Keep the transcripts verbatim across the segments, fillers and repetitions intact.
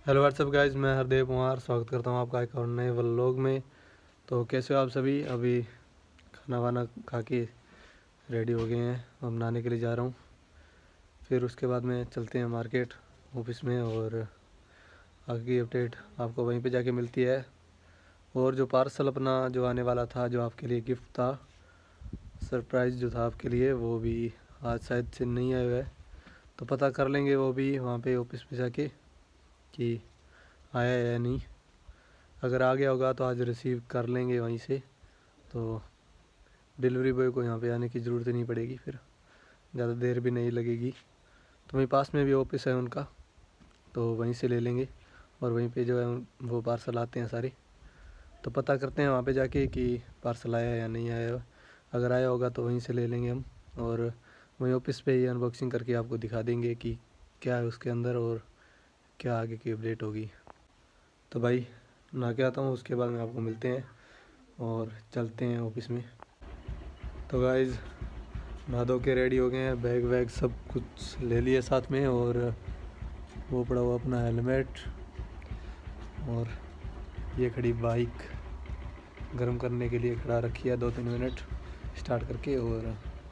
Hello what's up guys, मैं हरदेव कुमार स्वागत करता हूँ आपका एक और नए व्लॉग में। तो कैसे हो आप सभी? अभी खाना वाना खा के रेडी हो गए हैं, अब नहाने के लिए जा रहा हूँ। फिर उसके बाद में चलते हैं मार्केट ऑफिस में, और आगे की अपडेट आपको वहीं पे जाके मिलती है। और जो पार्सल अपना जो आने वाला था, जो आपके लिए गिफ्ट था, सरप्राइज़ जो था आपके लिए, वो भी आज शायद से नहीं आया है। तो पता कर लेंगे वो भी वहाँ पे ऑफिस पे जाके कि आया है या नहीं। अगर आ गया होगा तो आज रिसीव कर लेंगे वहीं से, तो डिलीवरी बॉय को यहाँ पे आने की ज़रूरत नहीं पड़ेगी, फिर ज़्यादा देर भी नहीं लगेगी। तो वहीं पास में भी ऑफिस है उनका, तो वहीं से ले लेंगे। और वहीं पे जो है वो पार्सल आते हैं सारे, तो पता करते हैं वहाँ पे जाके कि पार्सल आया या नहीं आया। अगर आया होगा तो वहीं से ले लेंगे हम, और वहीं ऑफिस पे ही अनबॉक्सिंग करके आपको दिखा देंगे कि क्या है उसके अंदर और क्या आगे की अपडेट होगी। तो भाई नहा के आता हूँ, उसके बाद में आपको मिलते हैं और चलते हैं ऑफिस में। तो गाइज़ नहा धो के रेडी हो गए हैं, बैग वैग सब कुछ ले लिए साथ में, और वो पड़ा हुआ अपना हेलमेट, और ये खड़ी बाइक गर्म करने के लिए खड़ा रखी है दो तीन मिनट स्टार्ट करके, और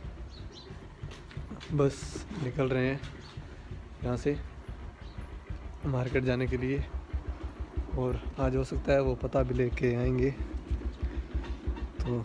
बस निकल रहे हैं यहाँ से मार्केट जाने के लिए। और आज हो सकता है वो पता भी लेके आएंगे, तो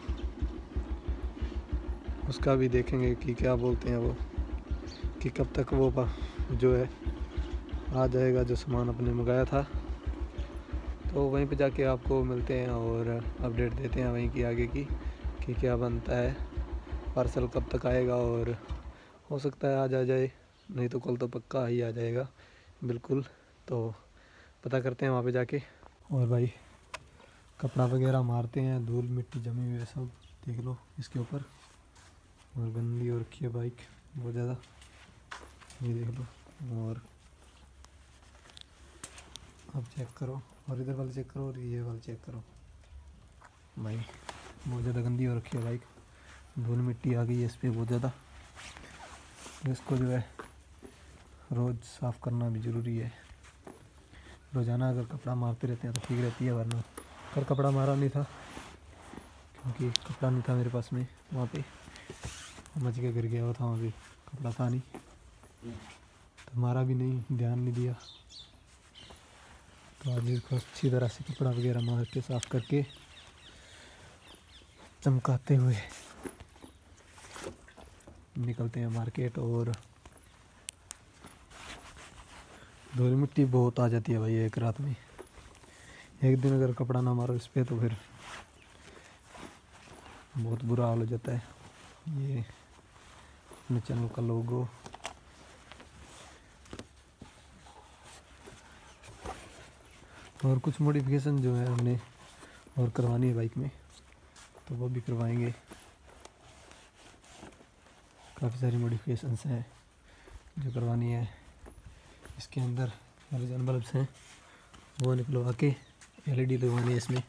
उसका भी देखेंगे कि क्या बोलते हैं वो, कि कब तक वो जो है आ जाएगा जो सामान अपने मंगाया था। तो वहीं पे जाके आपको मिलते हैं और अपडेट देते हैं वहीं की आगे की कि क्या बनता है, पार्सल कब तक आएगा। और हो सकता है आज आ जाए, नहीं तो कल तो पक्का ही आ जाएगा बिल्कुल। तो पता करते हैं वहाँ पे जाके। और भाई कपड़ा वगैरह मारते हैं, धूल मिट्टी जमी हुई है सब, देख लो इसके ऊपर, और गंदी हो रखी है बाइक बहुत ज़्यादा, ये देख लो। और अब चेक करो, और इधर वाले चेक करो, और ये वाले चेक करो, भाई बहुत ज़्यादा गंदी हो रखी है बाइक, धूल मिट्टी आ गई है इस पर बहुत ज़्यादा। इसको जो है रोज़ साफ़ करना भी ज़रूरी है, रोज़ाना अगर कपड़ा मारते रहते हैं तो ठीक रहती है। वरना कल कपड़ा मारा नहीं था क्योंकि कपड़ा नहीं था मेरे पास में, वहाँ पे मच के गिर गया हुआ था, वहाँ पे कपड़ा था नहीं, तो मारा भी नहीं, ध्यान नहीं दिया। तो आज इसको अच्छी तरह से कपड़ा वगैरह मार के साफ़ करके चमकाते हुए निकलते हैं मार्केट। और धूल मिट्टी बहुत आ जाती है भाई एक रात में, एक दिन अगर कपड़ा ना मारो इस पर तो फिर बहुत बुरा हाल हो जाता है। ये अपने चैनल का लोगो, और कुछ मॉडिफिकेशन जो है हमने और करवानी है बाइक में, तो वो भी करवाएंगे। काफ़ी सारी मॉडिफिकेशंस हैं जो करवानी है। इसके अंदर हेलोजन बल्ब्स हैं, वो निकलवा के एलईडी लगवानी है इसमें,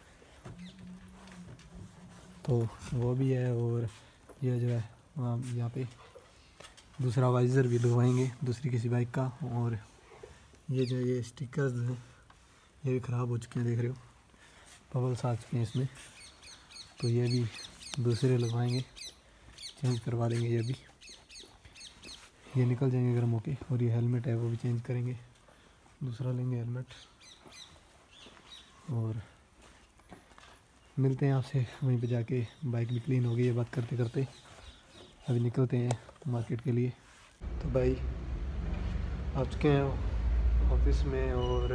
तो वो भी है। और ये जो है वहाँ यहाँ पे दूसरा वाइज़र भी लगवाएंगे दूसरी किसी बाइक का। और ये जो ये स्टिकर्स हैं ये भी ख़राब हो चुके हैं, देख रहे हो बबल्स आ चुके हैं इसमें, तो ये भी दूसरे लगवाएंगे, चेंज करवा देंगे। ये भी ये निकल जाएंगे गर्म होके। और ये हेलमेट है वो भी चेंज करेंगे, दूसरा लेंगे हेलमेट। और मिलते हैं आपसे वहीं पे जाके, बाइक भी क्लीन हो गई है बात करते करते। अभी निकलते हैं मार्केट के लिए। तो भाई आ चुके हैं ऑफिस में, और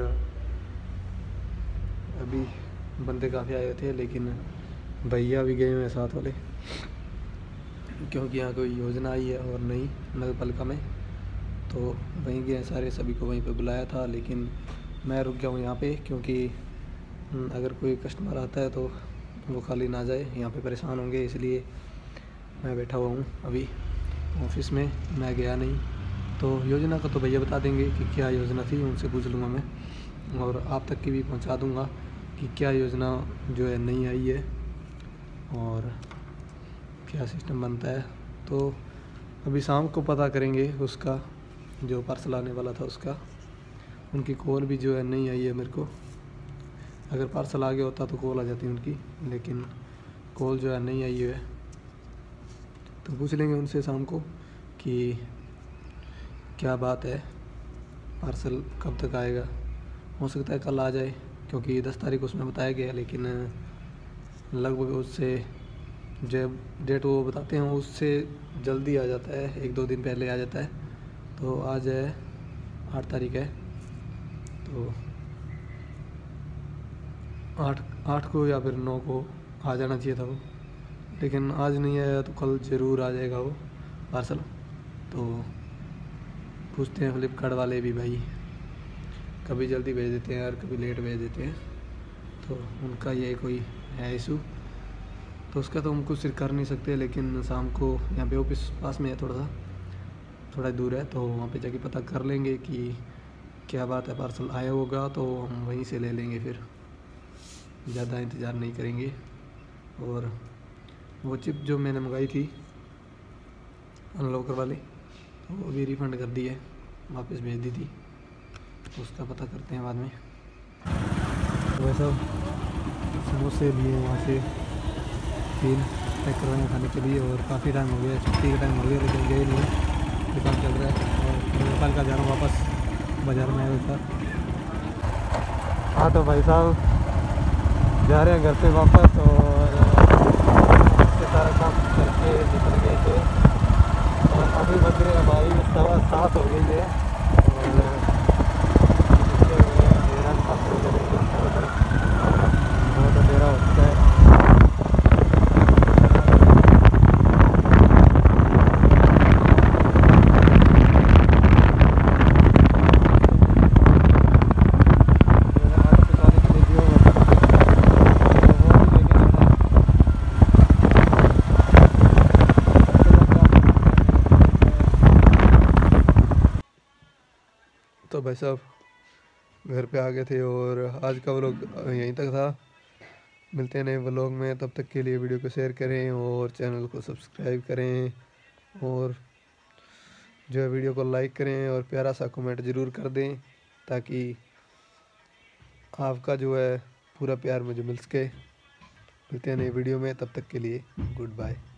अभी बंदे काफ़ी आए थे, लेकिन भैया भी गए हुए हैं साथ वाले, क्योंकि यहाँ कोई योजना आई है और नई नगर पालिका में, तो वहीं गए सारे, सभी को वहीं पे बुलाया था। लेकिन मैं रुक गया हूँ यहाँ पे, क्योंकि अगर कोई कस्टमर आता है तो वो खाली ना जाए, यहाँ पे परेशान होंगे, इसलिए मैं बैठा हुआ हूँ अभी ऑफिस में, मैं गया नहीं। तो योजना का तो भैया बता देंगे कि क्या योजना थी, उनसे पूछ लूँगा मैं, और आप तक की भी पहुँचा दूँगा कि क्या योजना जो है नई आई है और क्या सिस्टम बनता है। तो अभी शाम को पता करेंगे उसका, जो पार्सल आने वाला था उसका, उनकी कॉल भी जो है नहीं आई है मेरे को। अगर पार्सल आ गया होता तो कॉल आ जाती उनकी, लेकिन कॉल जो है नहीं आई है। तो पूछ लेंगे उनसे शाम को कि क्या बात है, पार्सल कब तक आएगा। हो सकता है कल आ जाए, क्योंकि दस तारीख उसमें बताया गया है, लेकिन लगभग उससे जब डेट वो बताते हैं उससे जल्दी आ जाता है, एक दो दिन पहले आ जाता है। तो आज है आठ तारीख है, तो आठ आठ को या फिर नौ को आ जाना चाहिए था वो, लेकिन आज नहीं आया तो कल ज़रूर आ जाएगा वो पार्सल। तो पूछते हैं फ्लिपकार्ट वाले भी भाई, कभी जल्दी भेज देते हैं और कभी लेट भेज देते हैं, तो उनका ये कोई है इशू, तो उसका तो हम कुछ कर नहीं सकते। लेकिन शाम को यहाँ पे ऑफिस पास में है, थोड़ा सा थोड़ा दूर है, तो वहाँ पे जाके पता कर लेंगे कि क्या बात है, पार्सल आया होगा तो हम वहीं से ले लेंगे, फिर ज़्यादा इंतज़ार नहीं करेंगे। और वो चिप जो मैंने मंगाई थी अनलॉकर वाली, तो वो भी रिफ़ंड कर दी है, वापस भेज दी थी, तो उसका पता करते हैं बाद में। तो वैसा समोसे लिए वहाँ से तीन पैक करवाए हैं खाने के लिए, और काफ़ी टाइम हो गया, छुट्टी का टाइम हो गया, लेकिन गए नहीं, दुकान चल रहा है। और नेपाल का जा रहा हूँ वापस बाज़ार में आया था। हाँ तो भाई साहब जा रहे हैं घर पे वापस, और इससे सारा काम करके निकल गए थे, और अभी बज रहे हैं भाई सवा सात हो गई है। बहुत अंधेरा हो चुका है। तो भाई साहब घर पे आ गए थे, और आज का व्लॉग यहीं तक था। मिलते हैं नए व्लॉग में, तब तक के लिए वीडियो को शेयर करें और चैनल को सब्सक्राइब करें, और जो है वीडियो को लाइक करें, और प्यारा सा कमेंट ज़रूर कर दें, ताकि आपका जो है पूरा प्यार मुझे मिल सके। मिलते हैं नई वीडियो में, तब तक के लिए गुड बाय।